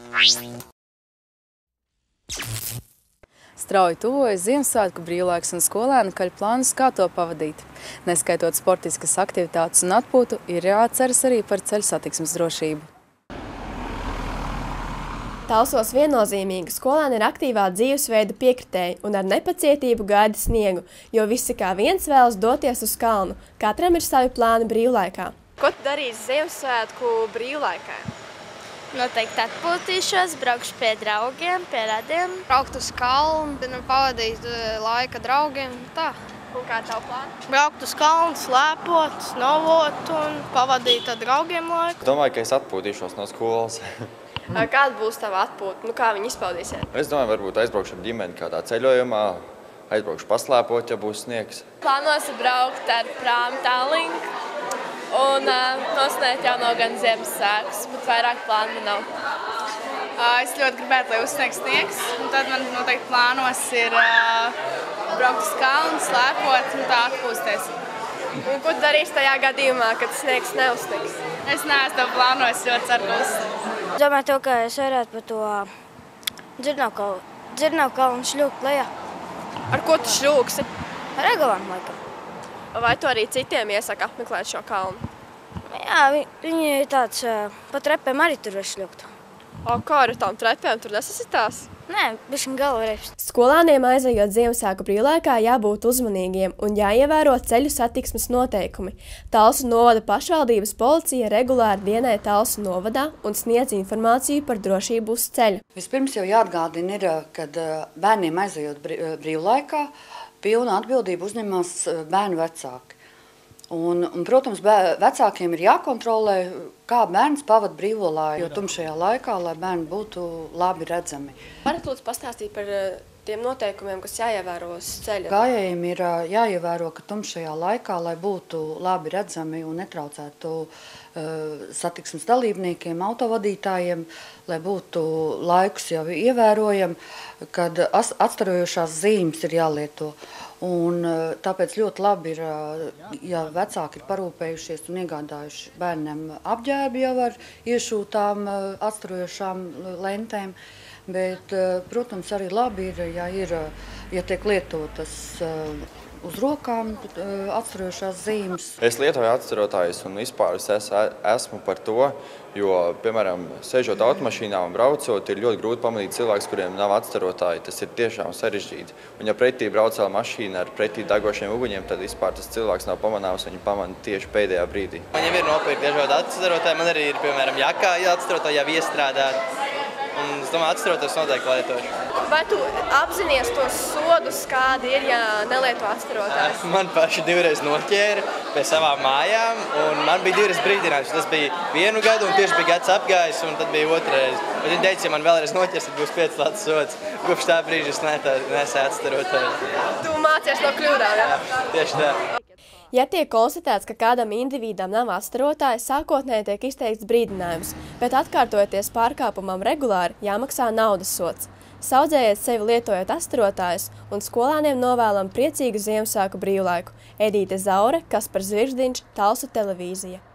Strauji tuvojas Ziemassvētku brīvlaiks un skolēni kaļ plānus, kā to pavadīt. Neskaitot sportiskas aktivitātes un atpūtu, ir jāatceras arī par ceļu satiksmes drošību. Talsos viennozīmīgi skolēni ir aktīvā dzīvesveida piekritēji un ar nepacietību gaida sniegu, jo visi kā viens vēlas doties uz kalnu. Katram ir savi plāni brīvlaikā. Ko tu darīsi Ziemassvētku brīvlaikā? Noteikti atpūtīšos, braukšu pie draugiem, pie radiem. Braukt uz kalnu, pavadīt laika draugiem, tā. Un kā tavu plānu? Braukt uz kalnu, slēpot, snovot un pavadīt ar draugiem laiku. Domāju, ka es atpūtīšos no skolas. Kāda būs tava atpūta? Kā viņi izpaudīsies? Es domāju, varbūt aizbraukšu ar ģimeni kādā ceļojumā, aizbraukšu paslēpot, ja būs sniegs. Plānosi braukt ar prāmi Tallink un nosniegt jau no gan Ziemassvētkus, bet vairāk plānu nav. Es ļoti gribētu, lai uzsniegs sniegs, un tad man noteikti plānos ir braukt uz kalnu, slēpot un tā atpūsties. Un ko tu darīsi tajā gadījumā, kad sniegs neuzsniegs? Es neesmu to plānojis, ļoti ceru, ka uzsniegs. Es domāju, ka es varētu pa to dzirnavu kalnu šļūkt lejā. Ar ko tu šļūksi? Ar egolām, laikam. Vai tu arī citiem iesaki apmeklēt šo kalnu? Jā, viņi ir tāds, pa trepēm arī tur var šļūkt. Kā ar tām trepēm tur nesasitās? Nē, bišķiņ galva reibs. Skolāniem aizejot Ziemassvētku brīvlaikā jābūt uzmanīgiem un jāievēro ceļu satiksmes noteikumi. Talsu novada pašvaldības policija regulāri dienē Talsu novadā un sniedz informāciju par drošību uz ceļa. Vispirms jau jāatgādina ir, kad bērniem aizejot brīvlaikā, pilnu atbildību uzņemās bērnu vecāki. Un, protams, vecākiem ir jākontrolē, kā bērns pavada brīvo laiku, jo tumšajā laikā, lai bērni būtu labi redzami. Varat lūdzu pastāstīt par tiem noteikumiem, kas jāievēro uz ceļa? Gājējiem ir jāievēro, ka tumšajā laikā, lai būtu labi redzami un netraucētu satiksmes dalībniekiem, autovadītājiem, lai būtu laikus jau ievērojami, kad atstarojošās zīmes ir jālieto. Un tāpēc ļoti labi ir, ja vecāki ir parūpējušies un iegādājuši bērniem apģērbu jau ar iešūtām atstarojošām lentēm, bet, protams, arī labi ir, ja tiek lietotas uz rokām atstarojošās zīmes. Es lietoju atstarotājus un vispār esmu par to, jo, piemēram, sēžot automašīnā un braucot, ir ļoti grūti pamanīt cilvēkus, kuriem nav atstarotāji. Tas ir tiešām sarežģīti. Un ja pretī braucā mašīna ar pretī degošiem uguņiem, tad vispār tas cilvēks nav pamanāms, viņu pamana tieši pēdējā brīdī. Man jau ir nopirkt dažādi atstarotāji, man arī ir, piemēram, jakā atstarotāji jau iestrādāt. Un es domāju, atstarotos noteikti lietošu. Vai tu apzinies tos sodus, kādi ir, ja nelieto atstarotājs? Man paši divreiz noķēra pie savām mājām, un man bija divreiz brīdinājums. Tas bija 1 gadu, un tieši bija gads apgājis, un tad bija otrais. Bet viņi teica, ja man vēlreiz noķers, tad būs 5 lats sods. Kopš tā brīža es nesēju atstarotāju. Tu mācies no kļūdām, jā? Tieši tā. Ja tiek konstatēts, ka kādam individam nav atstarotāja, sākotnēji tiek izteikts brīdinājums, bet atkārtojoties pārkāpumam regulāri, jāmaksā naudas sods. Saudzējiet sevi lietojot atstarotājus un skolāniem novēlam priecīgu Ziemassvētku brīvlaiku. Edīte Zaure, Kaspars Zvirždiņš, Talsu televīzija.